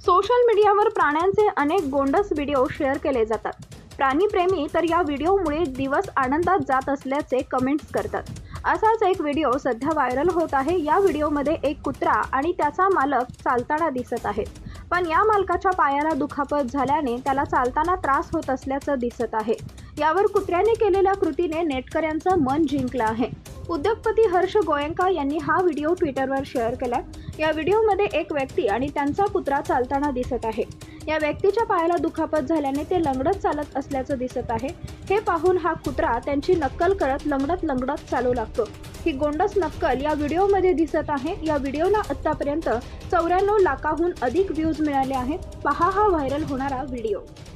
Social मीडियावर प्राण्यांचे अनेक गोंडस व्हिडिओ शेअर केले जातात. प्राणीप्रेमी तर या व्हिडिओमुळे दिवस आनंदात जात असल्याचे कमेंट्स करतात. असाच एक व्हिडिओ सध्या व्हायरल होत आहे. या व्हिडिओमध्ये एक कुत्रा आणि त्याचा मालक चालताना दिसत आहे. पण या मालकाच्या पायाला दुखापत झाल्याने त्याला चालताना त्रास होत असल्याचं दिसत आहे. यावर कुत्र्याने केलेल्या कृतीने नेटकऱ्यांचं मन जिंकलं आहे. उद्योगपती हर्ष गोयंका यांनी हा व्हिडिओ ट्विटरवर शेअर केला. या व्हिडिओमध्ये एक व्यक्ती आणि त्यांचा कुत्रा चालताना दिसत आहे. या व्यक्तीच्या पायाला दुखापत झाल्याने ते लंगडत चालत असल्याचं दिसत आहे. हे पाहून हा कुत्रा त्यांची नक्कल करत लंगडत चालू लागतो. ही गोंडस नक्कल या व्हिडिओमध्ये दिसत आहे. या व्हिडिओला आतापर्यंत 94 लाखाहून अधिक व्ह्यूज मिळाले आहेत. पहा हा व्हायरल होणारा व्हिडिओ.